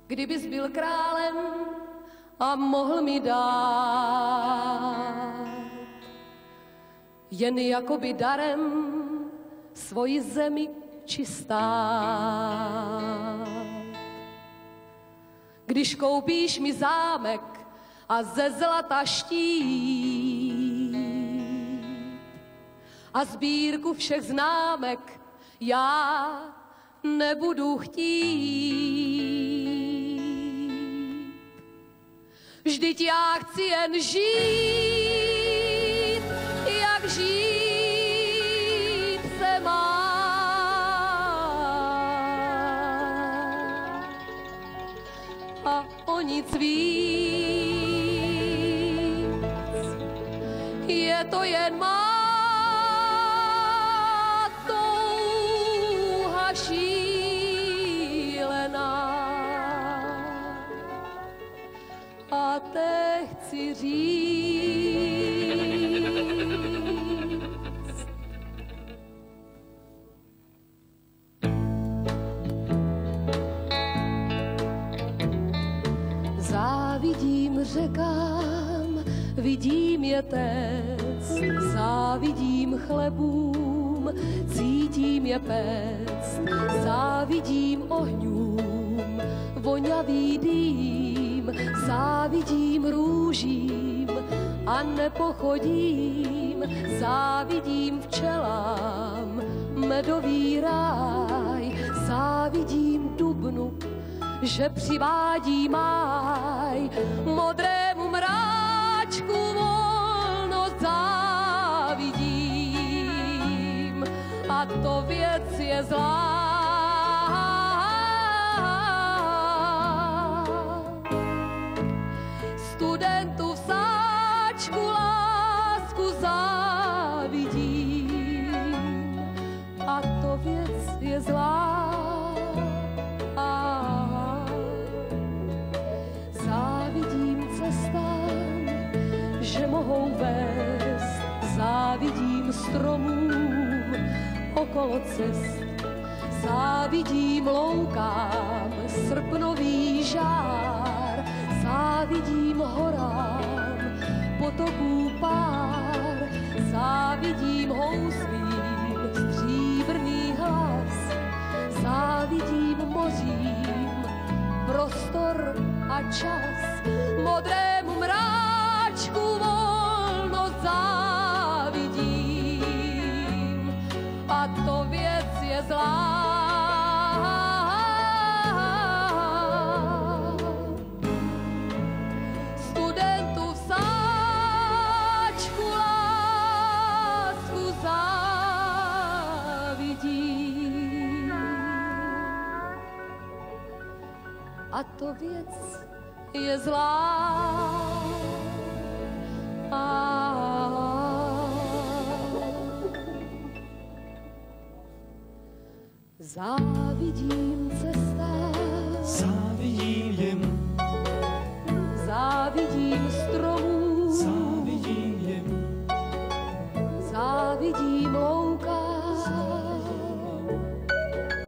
Kdybys byl králem a mohl mi dát jen jakoby darem svoji zemi čistá. Když koupíš mi zámek a ze zlata štít a sbírku všech známek já nebudu chtít. Vždyť já chci jen žít, jak žít se má. A o nic víc, je to jen má touha šílená. A teď chci říct, závidím řekám, vidím je tec, závidím chlebům, cítím je pec, závidím ohňům, voňavý dým, závidím růžím a nepochodím, závidím včelám, medový ráj, závidím dubnu, že přivádí máj, modrému mráčku volnost závidím, a to věc je zlá. Studentu v sáčku lásku závidím, a to věc je zlá. Závidím cestám, že mohou vést, závidím stromům okolo cest, závidím loukám srpnový žár, závidím horám potoků pár, závidím houslím stříbrný hlas, závidím mořím prostor a čas, modrému mráčku volnost závidím, a to věc je zlá. Studentu v sáčku lásku závidím, a to věc je zlá. Závidím